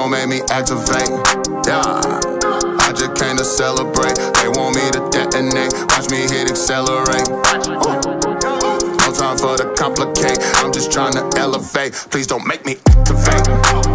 don't make me activate. Yeah, I just came to celebrate. They want me to detonate. Watch me hit accelerate. Ooh. No time for the complicate. I'm just trying to elevate. Please don't make me activate.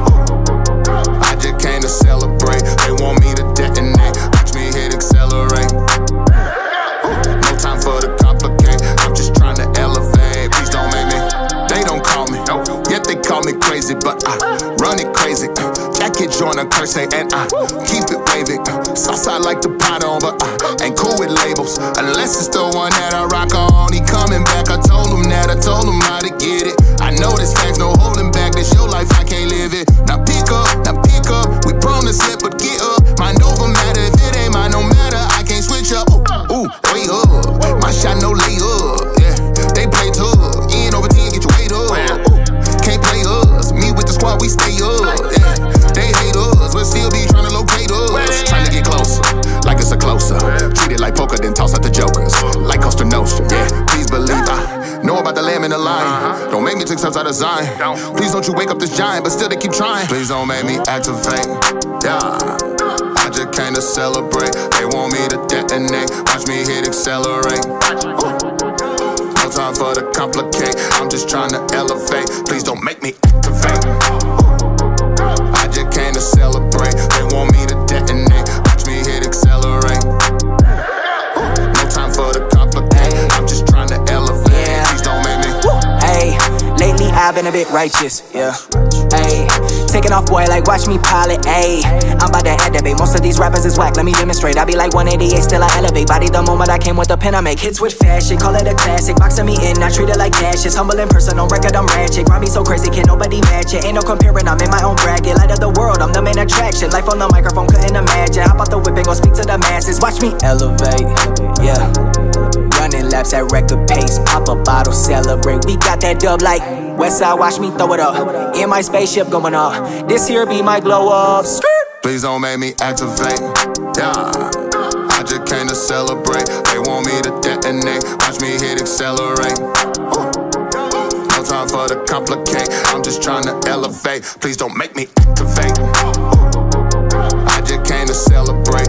Ooh. I just came to celebrate. They want me to detonate. Watch me hit accelerate. Ooh. No time for the complicate. I'm just trying to elevate. Please don't make me. They don't call me. Yet they call me crazy, but I run it crazy. Jacket joint a curse and I keep it waving. Sauce I like to pot on, but I ain't cool with labels. Unless it's the one that I rock on. He coming back, I told him that, I told him how to get it. I know this facts, no holding back. This your life, I can't live it. Now pick up, we prone to slip, but get up. Mind over matter, if it ain't mine, no matter. I can't switch up, ooh, way up. My shot no lay up, yeah. They play tough, in over 10, get your weight up. Ooh, can't play us, me with the squad, we stay up, yeah. They hate us, we'll still be trying to locate us. Trying to get closer, like it's a closer. Treat it like poker, then toss out the jokers. Like Costa Nostra, yeah, please believe I know about the lamb and the lion. Don't make me take steps out of Zion. Please don't you wake up this giant, but still they keep trying. Please don't make me activate, yeah. I just came to celebrate. They want me to detonate. Watch me hit accelerate. Ooh. No time for the complicate. I'm just trying to elevate. Please don't make me activate. I just came to celebrate. They want me to detonate. Watch me hit accelerate. No time for the complicate. I'm just trying to elevate. Yeah. Please don't make me. Hey, lately I've been a bit righteous. Yeah. Hey, taking off, boy, like watch me pilot. Ayy, I'm about to elevate. Most of these rappers is whack. Let me demonstrate. I be like 188, still I elevate. Body the moment I came with the pen. I make hits with fashion. Call it a classic. Boxing me in, I treat it like dashes. Humble in person, on record I'm ratchet. Grind me so crazy, can nobody match it. Ain't no comparing, I'm in my own bracket. Light of the world, I'm the main attraction. Life on the microphone, couldn't imagine. Hop out the whip and go speak to the masses. Watch me elevate, yeah. Running laps at record pace. Pop a bottle, celebrate. We got that dub like Westside, watch me throw it up. In my spaceship going up. This here be my glow up. Please don't make me activate, yeah. I just came to celebrate. They want me to detonate. Watch me hit accelerate. Ooh. No time for the complicate. I'm just trying to elevate. Please don't make me activate. Ooh. I just came to celebrate.